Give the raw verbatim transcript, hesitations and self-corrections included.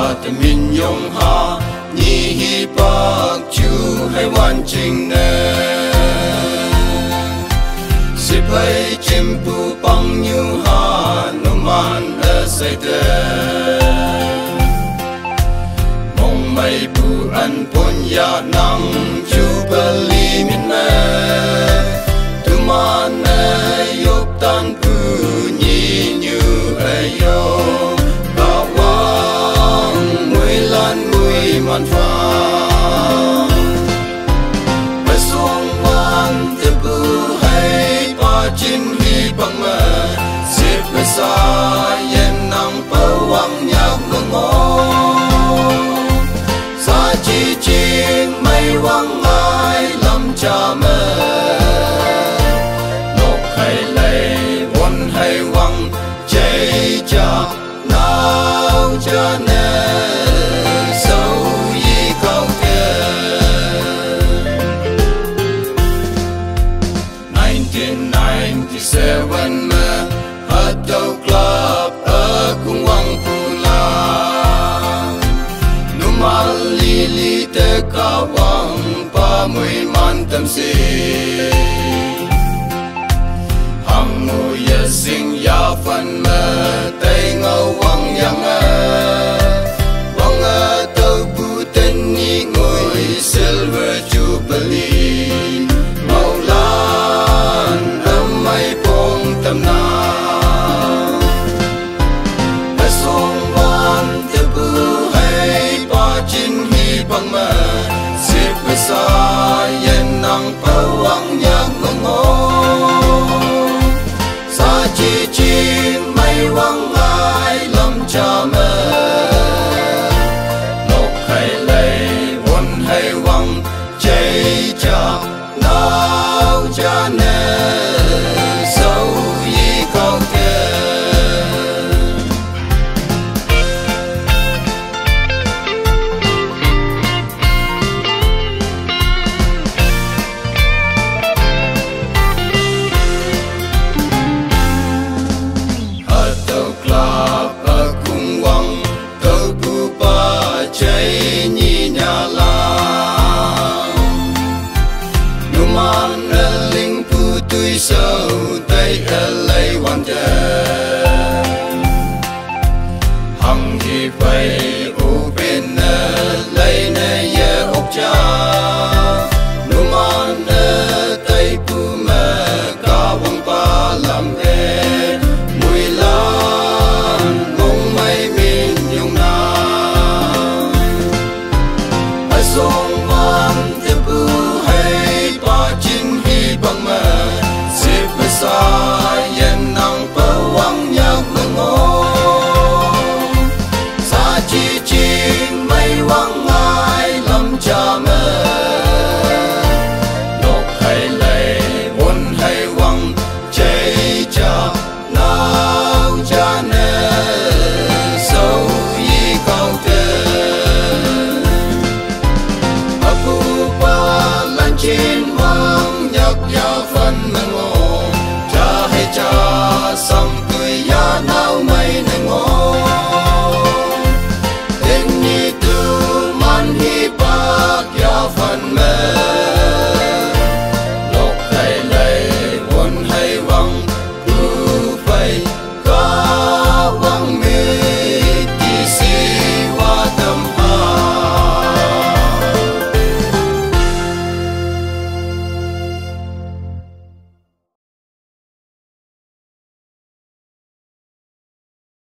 แต่มินยงหานี่ฮีปักจูให้วันจริงเนสิไปจิมปูปังยูหานุมันเอเสเดมงไม่ปูอันปุญญานังจูเปลีมินเมตุมันเนยกตันปูยียูเอโยมันฟ้าไปส่งวันจะบูให้ปาจินฮีปังเมื่อสิบไม่สายเย็นนั่งเปวังอยากเมื่องอสาจีจีไม่วังไงลำจาเมื่อนกให้เลยวนให้วังใจจากหนาวจะเนSeven me atau klub aku wang pulang Numal lili te kawang pamui mantem si